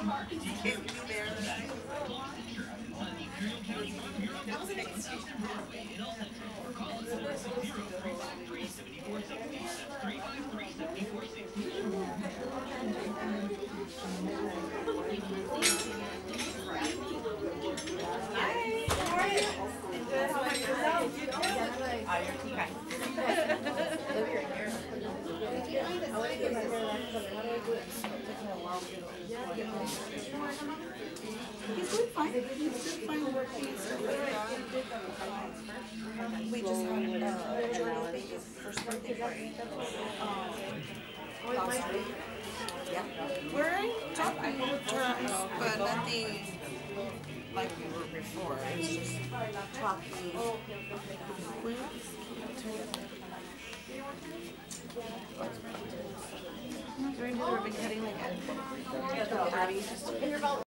He's doing fine. He's doing fine working and stuff like that. We just had Jordan's baby's first birthday party last week. Yeah. We're in talking terms, but nothing like we were before. It's just talking. During the ribbon cutting, like at 12:30.